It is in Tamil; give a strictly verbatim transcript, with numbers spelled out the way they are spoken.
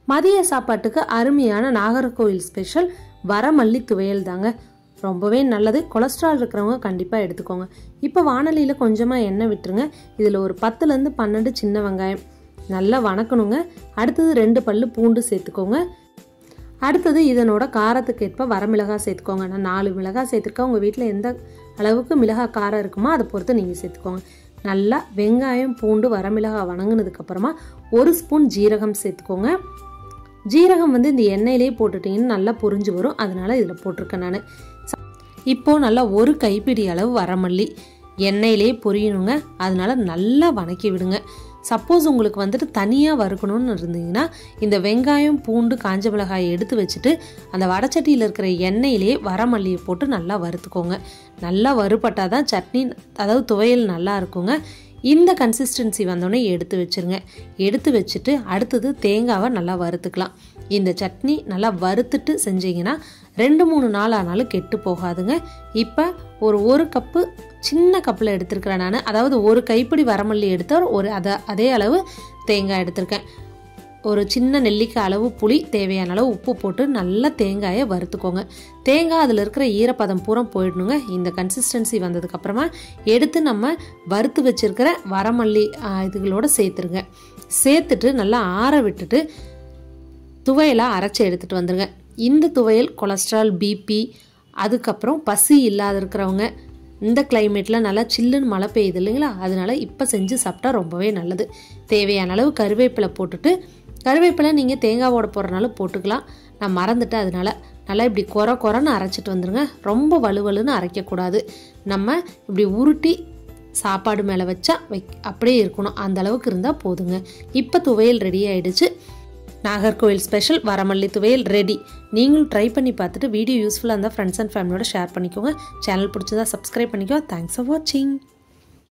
மதிய சாப்பாட்டுக்கு அருமையான நாகர்கோவில் ஸ்பெஷல் வரமல்லி துவையல் தாங்க. ரொம்பவே நல்லது. கொலஸ்ட்ரால் இருக்கிறவங்க கண்டிப்பாக எடுத்துக்கோங்க. இப்போ வானலியில் கொஞ்சமாக எண்ணெய் விட்டுருங்க. இதில் ஒரு பத்துலேருந்து பன்னெண்டு சின்ன வெங்காயம் நல்லா வணக்கணுங்க. அடுத்தது ரெண்டு பல்லு பூண்டு சேர்த்துக்கோங்க. அடுத்தது இதனோட காரத்துக்கு ஏற்ப வரமிளகாய் சேர்த்துக்கோங்க. நான் நாலு மிளகாய் சேர்த்துருக்கேன். உங்கள் வீட்டில் எந்த அளவுக்கு மிளகாய் காரம் இருக்குமோ அதை பொறுத்து நீங்கள் சேர்த்துக்கோங்க. நல்லா வெங்காயம் பூண்டு வரமிளகாய் வணங்கினதுக்கப்புறமா ஒரு ஸ்பூன் ஜீரகம் சேர்த்துக்கோங்க. ஜீரகம் வந்து இந்த எண்ணெயிலே போட்டுட்டிங்கன்னு நல்லா பொரிஞ்சு வரும். அதனால் இதில் போட்டிருக்கேன் நான். இப்போது நல்லா ஒரு கைப்பிடி அளவு வரமல்லி எண்ணெயிலே பொரியணுங்க. அதனால் நல்லா வணக்கி விடுங்க. சப்போஸ் உங்களுக்கு வந்துட்டு தனியாக வறுக்கணும்னு இருந்தீங்கன்னா இந்த வெங்காயம் பூண்டு காஞ்ச மிளகாயை எடுத்து வச்சுட்டு அந்த வடச்சட்டியில் இருக்கிற எண்ணெயிலே வரமல்லியை போட்டு நல்லா வறுத்துக்கோங்க. நல்லா வறுபட்டால் தான் சட்னி அதாவது துவையல் நல்லா இருக்குங்க. இந்த கன்சிஸ்டன்சி வந்தோடனே எடுத்து வச்சுருங்க. எடுத்து வச்சுட்டு அடுத்தது தேங்காவை நல்லா வறுத்துக்கலாம். இந்த சட்னி நல்லா வறுத்துட்டு செஞ்சிங்கன்னா ரெண்டு மூணு நாள் ஆனாலும் கெட்டு போகாதுங்க. இப்போ ஒரு ஒரு கப்பு சின்ன கப்பில் எடுத்துருக்கிறேன் நான். அதாவது ஒரு கைப்பிடி வரமல்லி எடுத்தால் ஒரு அதை அதே அளவு தேங்காய் எடுத்திருக்கேன். ஒரு சின்ன நெல்லிக்காய் அளவு புளி, தேவையான அளவு உப்பு போட்டு நல்லா தேங்காயை வறுத்துக்கோங்க. தேங்காய் அதில் இருக்கிற ஈரப்பதம் பூரா போயிடணுங்க. இந்த கன்சிஸ்டன்சி வந்ததுக்கப்புறமா எடுத்து நம்ம வறுத்து வச்சுருக்கிற வரமல்லி இதுகளோடு சேர்த்துருங்க. சேர்த்துட்டு நல்லா ஆற விட்டுட்டு துவையலாக அரைச்சி எடுத்துகிட்டு வந்துடுங்க. இந்த துவையல் கொலஸ்ட்ரால், பிபி, அதுக்கப்புறம் பசி இல்லாத இருக்கிறவங்க, இந்த கிளைமேட்டில் நல்லா சில்லுன்னு மழை பெய்யுது இல்லைங்களா, அதனால இப்போ செஞ்சு சாப்பிட்டா ரொம்பவே நல்லது. தேவையான அளவு கருவேப்பிலை போட்டுட்டு, கருவேப்பிலை நீங்கள் தேங்காவோட போடுறனாலும் போட்டுக்கலாம். நான் மறந்துட்டேன். அதனால நல்லா இப்படி குறை குறைன்னு அரைச்சிட்டு வந்துடுங்க. ரொம்ப வலுவலுன்னு அரைக்கக்கூடாது. நம்ம இப்படி உருட்டி சாப்பாடு மேலே வச்சா வை அப்படியே இருக்கணும். அந்த அளவுக்கு இருந்தால் போதுங்க. இப்போ துவையல் ரெடி ஆகிடுச்சு. நாகர்கோவில் ஸ்பெஷல் வரமல்லி துவையல் ரெடி. நீங்களும் ட்ரை பண்ணி பார்த்துட்டு வீடியோ யூஸ்ஃபுல்லாக இருந்தால் ஃப்ரெண்ட்ஸ் அண்ட் ஃபேமிலியோட ஷேர் பண்ணிக்கோங்க. சேனல் பிடிச்சதா சப்ஸ்கிரைப் பண்ணிக்கோ. தேங்க்ஸ் ஃபார் வாட்சிங்.